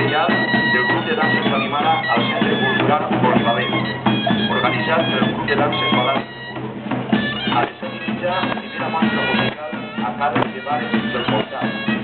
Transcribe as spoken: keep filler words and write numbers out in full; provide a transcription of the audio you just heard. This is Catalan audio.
material del Grup de Danses Animada al Centre Cultural Polivalent, organitzat pel Grup de Danses Balanç. A les set i mitja, primera mostra musical a càrrec de bares del Portal.